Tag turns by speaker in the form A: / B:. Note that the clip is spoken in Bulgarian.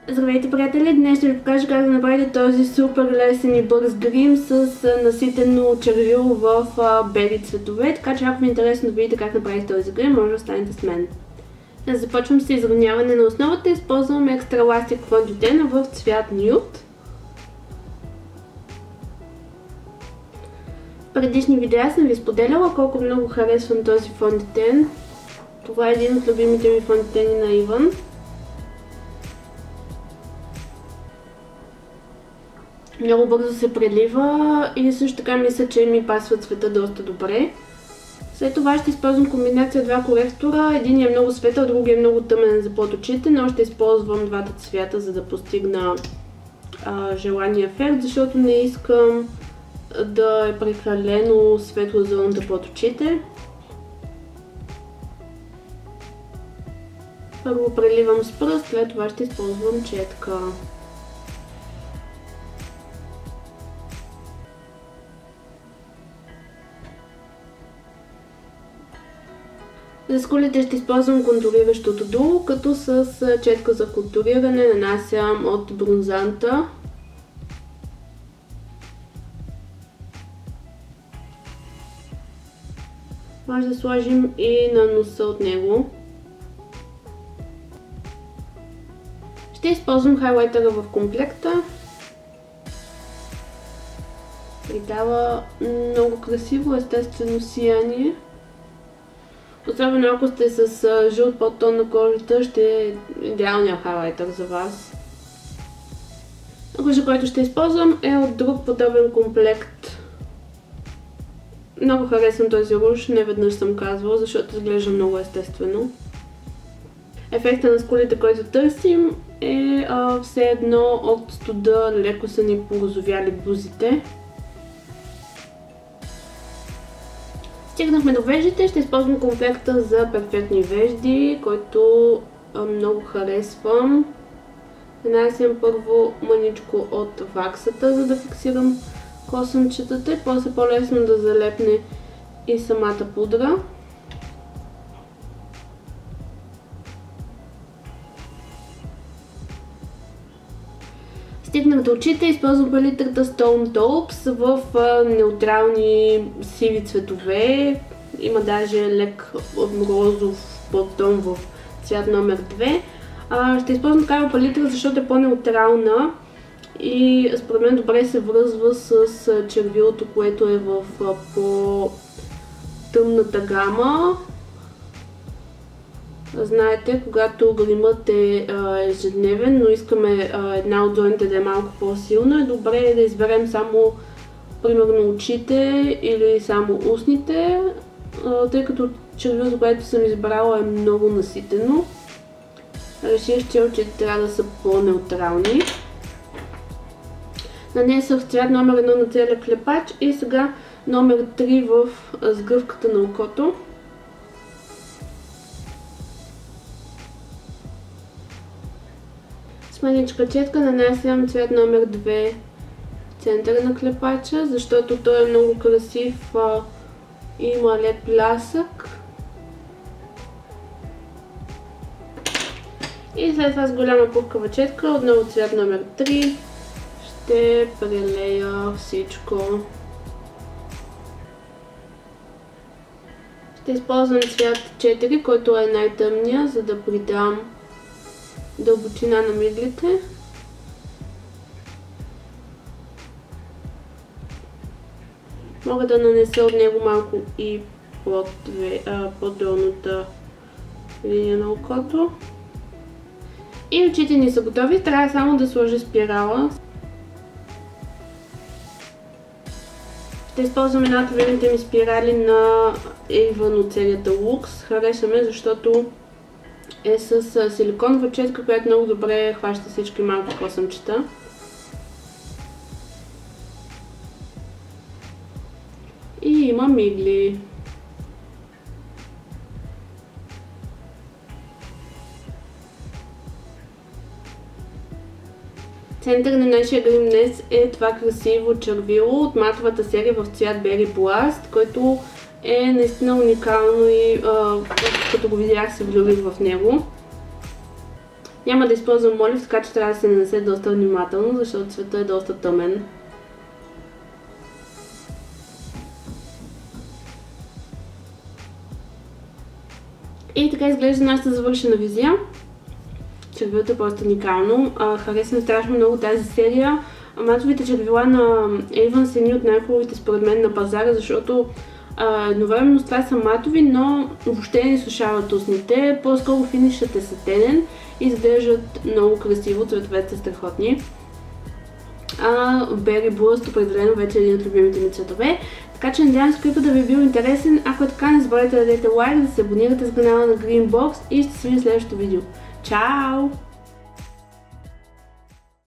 A: Здравейте, приятели! Днес ще ви покажа как да направите този супер лесен и бърз грим с наситено червило в бели цветове. Така че ако ви е интересно да видите как направите този грим, може да останете с мен. Започвам с изравняване на основата. Използвам екстра ластик фондютена в цвят нюд. В предишни видеа съм ви споделяла колко много харесвам този фондютен. Това е един от любимите ми фондютени на Иван. Много бързо се прелива и също така мисля, че ми пасва цвета доста добре. След това ще използвам комбинация два коректора. Един е много светъл, другия е много тъмен за под очите, но ще използвам двата цвята, за да постигна желания ефект, защото не искам да е прекалено светло зоната под очите. Първо преливам с пръст, след това ще използвам четка. За скулите ще използвам контуриращото дуло, като с четка за контуриране нанасям от бронзанта. Може да сложим и на носа от него. Ще използвам хайлайтера в комплекта. Придава много красиво естествено сияние. Особено ако сте с жълт подтон на кожата, ще е идеалният хайлайтер за вас. Ружа, който ще използвам, е от друг подобен комплект. Много харесвам този руж, не веднъж съм казвала, защото изглежда много естествено. Ефектът на скулите, който търсим, е все едно от студа леко са ни порозовяли бузите. Стигнахме до веждите, ще използвам комплекта за перфектни вежди, който много харесвам. Нанасям първо мъничко от ваксата, за да фиксирам косъмчетата и после по-лесно да залепне и самата пудра. Стигнах до очите, използвам палитрата Stone Taupes в неутрални сиви цветове. Има даже лек розов подтон в цвят номер 2. Ще използвам такава палитра, защото е по-неутрална и според мен добре се връзва с червилото, което е в по-тъмната гама. Знаете, когато гримът е ежедневен, но искаме една от зоните да е малко по-силна, е добре да изберем само примерно очите или само устните, тъй като червилото, което съм избрала, е много наситено. Реших, че очите трябва да са по-неутрални. Нанесох цвят номер 1 на целия клепач и сега номер 3 в сгъвката на окото. С мъничка четка нанасям цвят номер 2 в центъра на клепача, защото той е много красив и има лек плясък. И след това с голяма пухкава четка, отново цвят номер 3, ще прелея всичко. Ще използвам цвят 4, който е най-тъмния, за да придам дълбочина на миглите. Мога да нанеса от него малко и под долната линия на окото. И очите ни са готови, трябва само да сложа спирала. Ще използвам една от любимите ми спирали на Иван от серията Lux. Харесваме, защото е с силиконова четка, която много добре хваща всички малки косъмчета. И има мигли. Център на нашия грим днес е това красиво червило от матовата серия в цвят Berry Blast, който е наистина уникално и като го видях се влюбих в него. Няма да използвам молив, така че трябва да се нанесе доста внимателно, защото цветът е доста тъмен. И така изглежда нашата завършена визия. Червилото е просто уникално. Харесвам страшно много тази серия. Матовите червила на Avon са едни от най-хубавите според мен на пазара, защото едновременно с това са матови, но въобще не сушават устните. По-скоро финишът е сатенен и изглеждат много красиво, цветовете са страхотни. Berry Blast определено вече е един от любимите ми цветове. Така че надявам се клипът да ви е бил интересен. Ако е така, не забравяйте да дадете лайк, да се абонирате с канала на Green Box и ще се видим в следващото видео. Чао!